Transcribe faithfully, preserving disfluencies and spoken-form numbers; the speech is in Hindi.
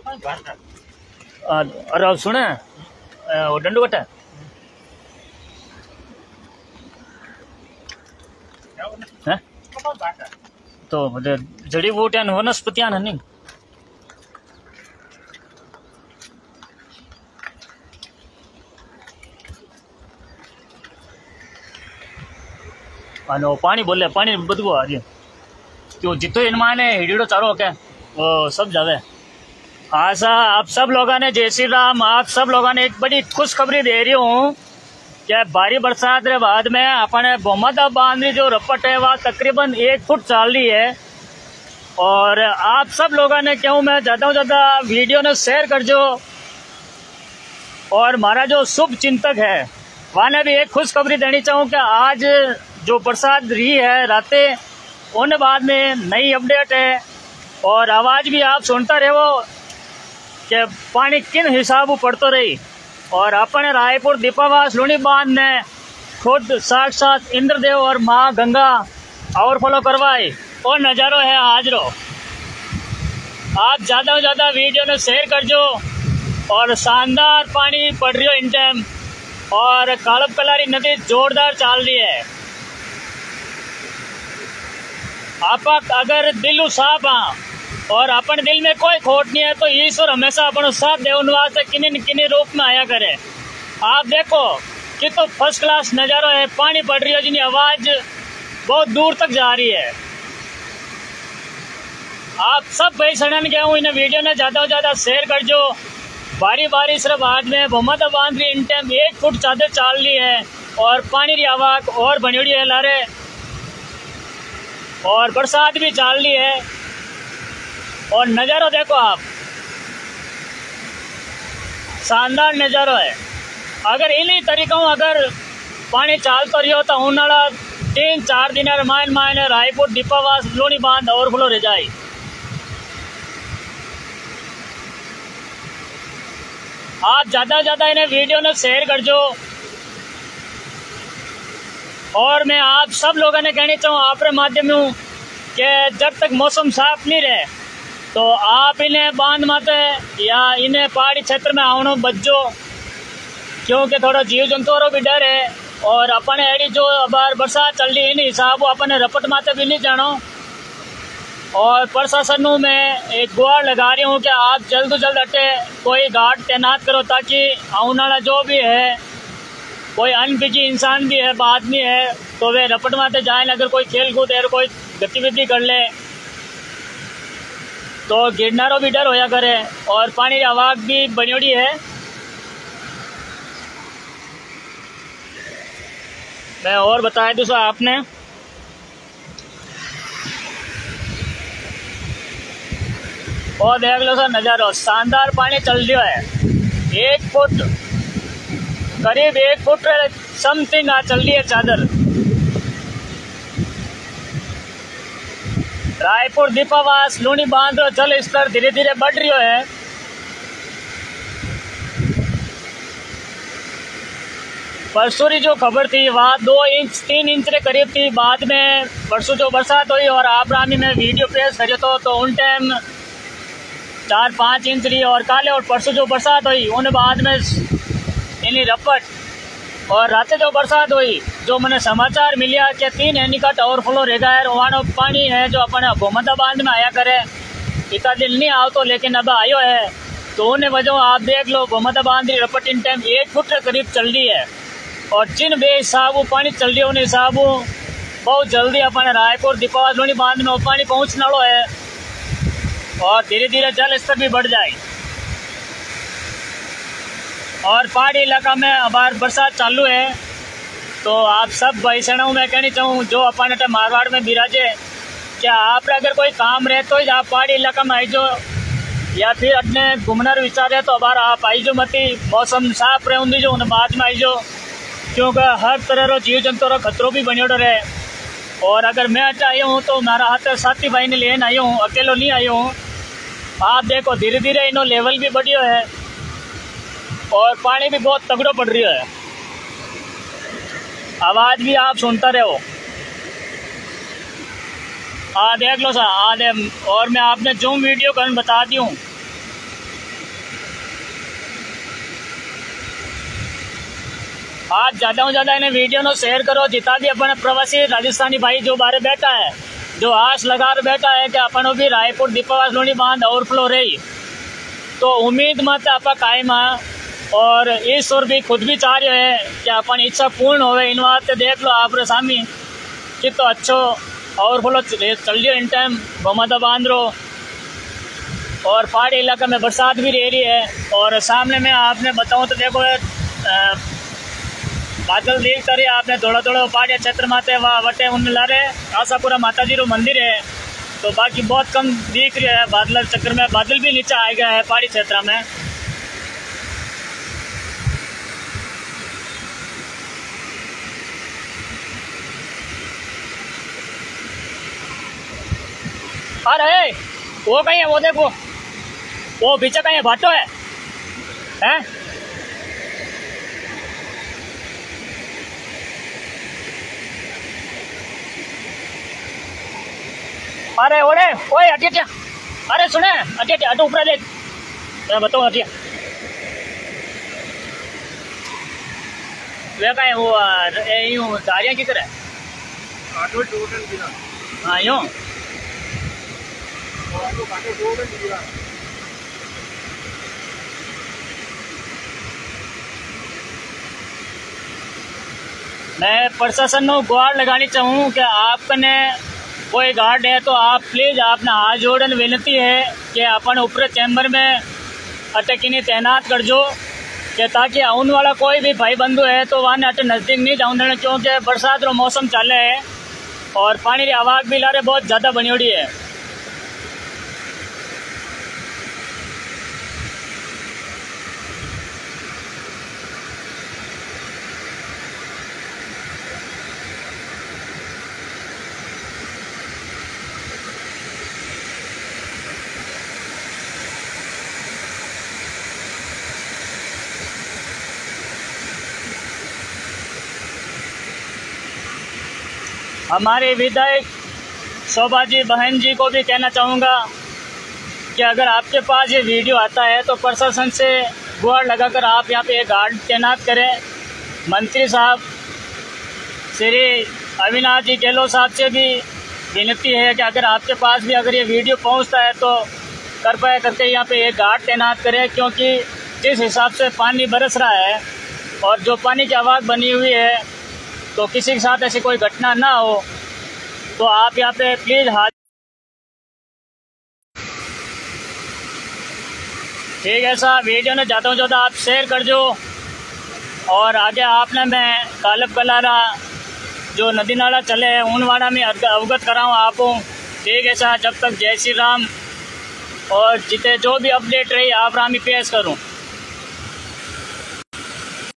अरे अब सुने वो डंडू कट्टा है तो जड़ी बूटियां वनस्पतियां नहीं पानी बोले पानी बदबू आ रही है क्यों जितो इनमान है हिडीडो चारो क्या वो सब जावे। आशा आप सब लोगों ने जय श्री राम। आप सब लोगों ने एक बड़ी खुशखबरी दे रही हूँ क्या भारी बरसात के बाद में अपने बोमदा बांध जो रपट है वह तकरीबन एक फुट चाल रही है। और आप सब लोगों ने क्यों मैं ज़्यादा से ज़्यादा वीडियो ने शेयर कर जो और हमारा जो शुभ चिंतक है वहाँ ने भी एक खुशखबरी देनी चाहूँ कि आज जो बरसात रही है रातें उन बाद में नई अपडेट है और आवाज़ भी आप सुनता रहो कि पानी किन हिसाब पड़तो रही। और अपने रायपुर दीपावास लूणी बांध ने खुद साक्षात इंद्रदेव और माँ गंगा ओवरफ्लो करवाई और नज़ारो है हाजरो। आप ज़्यादा से ज़्यादा वीडियो में शेयर कर जो और शानदार पानी पड़ रही हो इन टाइम और कालब कलारी नदी जोरदार चाल रही है। आप अगर दिल साफ हाँ और अपन दिल में कोई खोट नहीं है तो ईश्वर हमेशा अपन साथ देवन वास्ते किन्हीं न किन्हीं रूप में आया करे। आप देखो कि तो फर्स्ट क्लास नज़ारा है पानी पड़ रही है जिनकी आवाज़ बहुत दूर तक जा रही है। आप सब भाई सड़न गए हूँ इन्हें वीडियो ने ज़्यादा से ज़्यादा शेयर कर जो। बारी बारी सिर्फ आज में बोमदा बांध रही इन टाइम एक फुट चादर चाल रही है और पानी की आवाज़ और बनी है लारे और बरसात भी चाल रही है। और नज़ारा देखो आप शानदार नज़ारा है। अगर इन्हीं तरीकों अगर पानी चाल तो रही हो तो उन्हाड़ा तीन चार दिन मायन मायन रायपुर दीपावास लूणी बांध ओवरफ्लो रह जाए। आप ज़्यादा से ज़्यादा इन्हें वीडियो ने शेयर कर जो। और मैं आप सब लोगों ने कहनी चाहूँ आपके माध्यम में कि जब तक मौसम साफ नहीं रहे तो आप इन्हें बांध माते या इन्हें पहाड़ी क्षेत्र में आओ बचो क्योंकि थोड़ा जीव जंतुओं भी डर है। और अपने एडी जो बार बरसात चल रही है इन हिसाब अपने रपट माते भी नहीं जानो। और प्रशासन में एक गुहार लगा रही हूँ कि आप जल्द से जल्द अटे कोई गार्ड तैनात करो ताकि आने वाला जो भी है कोई अनभिजी इंसान भी है आदमी है तो वे रपट माते जाए। अगर कोई खेल कूद है कोई गतिविधि कर ले तो गिरनारों भी डर होया करे और पानी की आवाज़ भी बनी है। मैं और बताया दूसरा आपने और देख लो सर नज़ारा शानदार पानी चल रहा है एक फुट करीब एक फुट समथिंग आ चल रही है चादर। रायपुर दीपावास लूणी बांध जल स्तर धीरे धीरे बढ़ रही है। परसों की जो खबर थी वहाँ दो इंच तीन इंच के करीब थी। बाद में परसों जो बरसात हुई और आप रामी में वीडियो पेश करे तो, तो उन टाइम चार पाँच इंच रही और काले और परसों जो बरसात हुई उन बाद में इन्हीं रपट और रात जो बरसात हुई जो मैंने समाचार मिलिया कि तीन एनिकट ओवरफ्लो रह गया है। वहाँ पानी है जो अपने बोमदा बांध में आया करे इतना दिन नहीं आओ तो लेकिन अब आयो है तो उन्हें वजह आप देख लो बोमदा बांध रही रपट इन टाइम एक फुट के करीब चल रही है। और जिन बे हिसाब पानी चल रही है उन हिसाब बहुत जल्दी अपने रायपुर दीपावास लूणी बांध में पानी पहुँचने वाला है और धीरे धीरे जल स्तर भी बढ़ जाए। और पहाड़ी इलाका में अब बरसात चालू है तो आप सब भाई सैनों में कहनी चाहूँ जो अपन मारवाड़ में बिराजे क्या आप अगर कोई काम रहे तो आप पहाड़ी इलाका में आई जो या फिर अपने घूमना विचार है तो अब आप आई जो मती मौसम साफ रहे होंगी जो उन बाद में आई जो क्योंकि हर तरह रो जीव जंतु रो खतरों भी बनियों रहे। और अगर मैं अच्छा आई हूँ तो मेरा हाथ साथी भाई ने लेन आई हूँ अकेलो नहीं आई हूँ। आप देखो धीरे धीरे इनो लेवल भी बढ़ियो है और पानी भी बहुत तगड़ो पड़ रही है। आवाज़ भी आप सुनता रहो। आ देख लो सा आ दे और मैं आपने जूम वीडियो कर बता दी हूँ आप ज़्यादा से ज़्यादा इन्हें वीडियो नो शेयर करो। जितना भी अपन प्रवासी राजस्थानी भाई जो बारे बैठा है, जो आस लगा बैठा है कि अपन भी रायपुर दीपावास लोनी बांध ओवरफ्लो रही, तो उम्मीद मत आप कायम है। और ईश्वर भी खुद भी चाह रहे है कि अपन इच्छा पूर्ण होवे। इन बात देख लो आप सामी कि तो अच्छो ओवरफ्लो चल रही इन टाइम भमादा बांध रो, और पहाड़ी इलाके में बरसात भी रह रही है। और सामने में आपने बताऊं तो देखो बादल दिखता रही आपने थोड़ा थोड़ा पहाड़ी क्षेत्र माते वहाँ वटे उन ला रहे आशापुरा माता जी रो मंदिर है, तो बाकी बहुत कम दिख रही है बादल चक्कर में। बादल भी नीचे आ गया है पहाड़ी क्षेत्र में। अरे वो कहीं है, वो देखो वो पीछे कहीं भाटो है, हैं? अरे ओरे ओए हटिया हटिया, अरे सुने हटिया हटिया हटो ऊपर देख, मैं बताऊँ हटिया वे का है वो यूँ दारियाँ की तरह। हाँ यूँ मैं प्रशासन को गुहार लगानी चाहूँ कि आपने कोई गार्ड है तो आप प्लीज़ आपने हाथ जोड़न विनती है कि अपन ऊपर चैम्बर में अटकिनी तैनात कर जो, कि ताकि आने वाला कोई भी भाई बंधु है तो वहाँ अट नज़दीक नहीं जाऊँ देना, क्योंकि बरसात रो मौसम चाले है और पानी की आवाज़ भी लारे बहुत ज़्यादा बनी उड़ी है। हमारे विधायक शोभा जी बहन जी को भी कहना चाहूँगा कि अगर आपके पास ये वीडियो आता है तो प्रशासन से गुहार लगाकर आप यहाँ पे एक गार्ड तैनात करें। मंत्री साहब श्री अविनाश जी गहलोत साहब से भी विनती है कि अगर आपके पास भी अगर ये वीडियो पहुँचता है तो कृपया करके यहाँ पे एक गार्ड तैनात करें, क्योंकि जिस हिसाब से पानी बरस रहा है और जो पानी की आवाज़ बनी हुई है, तो किसी के साथ ऐसी कोई घटना ना हो। तो आप यहाँ पे प्लीज़ हाथ ठीक है साहब, वीडियो ने ज़्यादा से ज़्यादा आप शेयर कर जो। और आगे आपने मैं कालब कलारा जो नदी नाला चले हैं उनवाड़ा में अवगत कराऊँ आपको। ठीक है साहब, जब तक जय श्री राम। और जितने जो भी अपडेट रही आप रामी पेश करूँ।